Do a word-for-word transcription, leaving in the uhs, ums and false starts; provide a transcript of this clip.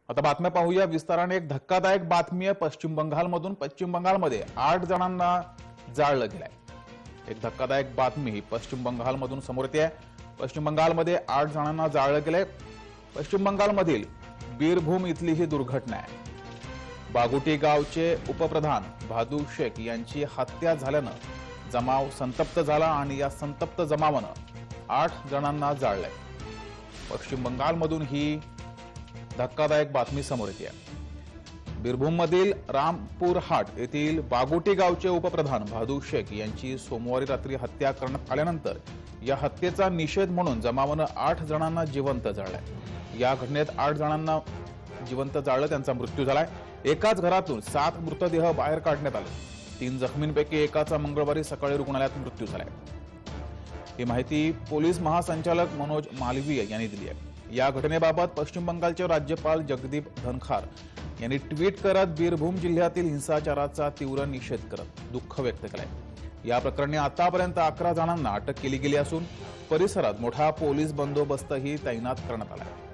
आता बातम्या पाहूया विस्ताराने। एक धक्कादायक बातमी आहे पश्चिम बंगालमधून। पश्चिम बंगालमध्ये आठ जणांना जाळलं गेलंय। एक धक्कादायक बातमी ही पश्चिम बंगालमधून समोर येते आहे। पश्चिम बंगालमध्ये आठ जणांना जाळलं गेलंय। पश्चिम बंगालमधील बीरभूम इथली ही दुर्घटना आहे। बागुटी गावचे उपप्रधान भादू शेख यांची हत्या झाल्यानं जमाव संतप्त झाला आणि या संतप्त जमावानं आठ जणांना जाळलंय। पश्चिम बंगालमधून ही धक्कादायक बातमी समोर येते आहे। बीरभूममधील रामपूरहाट येथील बागुटी गावचे उपप्रधान भादू शेख यांची सोमवारी रात्री हत्या करण्यात आल्यानंतर या हत्येचा निषेध म्हणून जमावानं आठ जणांना जिवंत जाळलंय। या घटनेत आठ जणांना जिवंत जाळलं, त्यांचा मृत्यू झालाय। एकाच घरातून सात मृतदेह बाहेर काढण्यात आले। तीन जखमींपैकी एकाचा मंगळवारी सकाळी रुग्णालयात मृत्यू झालाय। ही माहिती पोलीस महासंचालक मनोज मालवीय यांनी दिली आहे। या घटनेबाबत पश्चिम बंगालचे राज्यपाल जगदीप धनखार यांनी ट्विट करत बीरभूम जिल्ह्यातील हिंसाचाराचा तीव्र निषेध करत दुःख व्यक्त केलंय। या प्रकरणी आतापर्यंत अकरा जणांना अटक केली गेली असून परिसरात मोठा पोलीस बंदोबस्तही तैनात करण्यात आला आहे।